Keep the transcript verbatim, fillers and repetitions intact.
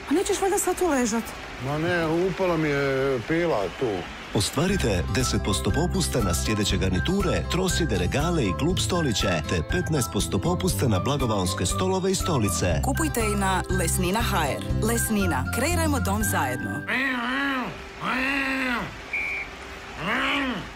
A nećeš valjda sad tu ležat? Ma ne, upala mi je pila tu. Ostvarite deset posto popusta na sljedeće garniture, trosjede, regale i klub stoliće, te petnaest posto popusta na blagovaonske stolove i stolice. Kupujte i na Lesnina ha er. Lesnina. Kreirajmo dom zajedno.